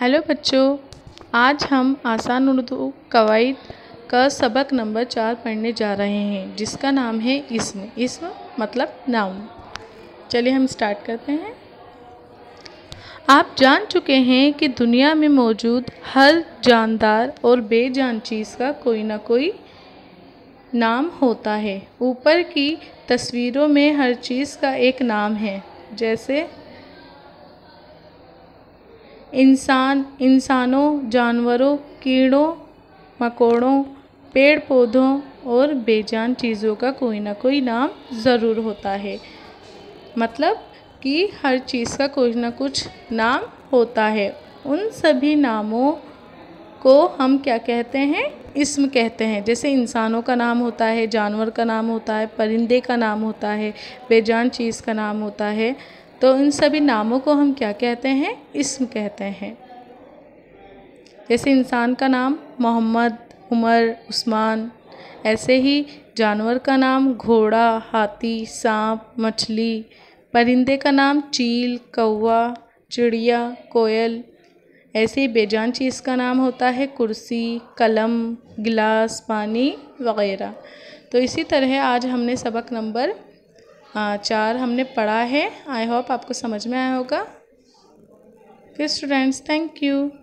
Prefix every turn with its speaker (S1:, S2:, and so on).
S1: Hello बच्चों, आज हम आसान उर्दू कवायद का सबक नंबर 4 पढ़ने जा रहे हैं, जिसका नाम है इस्म। इस्म मतलब नाउन। चलिए हम स्टार्ट करते हैं। आप जान चुके हैं कि दुनिया में मौजूद हर जानदार और बेजान चीज़ का कोई ना कोई नाम होता है। ऊपर की तस्वीरों में हर चीज़ का एक नाम है, जैसे इंसानों, जानवरों, कीड़ों मकोड़ों, पेड़ पौधों और बेजान चीज़ों का कोई ना कोई नाम ज़रूर होता है। मतलब कि हर चीज़ का कुछ ना कुछ नाम होता है। उन सभी नामों को हम क्या कहते हैं? इस्म कहते हैं। जैसे इंसानों का नाम होता है, जानवर का नाम होता है, परिंदे का नाम होता है, बेजान चीज़ का नाम होता है। तो इन सभी नामों को हम क्या कहते हैं? इस्म कहते हैं। जैसे इंसान का नाम मोहम्मद, उमर, उस्मान। ऐसे ही जानवर का नाम घोड़ा, हाथी, सांप, मछली। परिंदे का नाम चील, कौवा, चिड़िया, कोयल। ऐसे ही बेजान चीज़ का नाम होता है कुर्सी, कलम, गिलास, पानी वगैरह। तो इसी तरह आज हमने सबक नंबर 4 हमने पढ़ा है। आई होप आपको समझ में आया होगा। फिर स्टूडेंट्स, थैंक यू।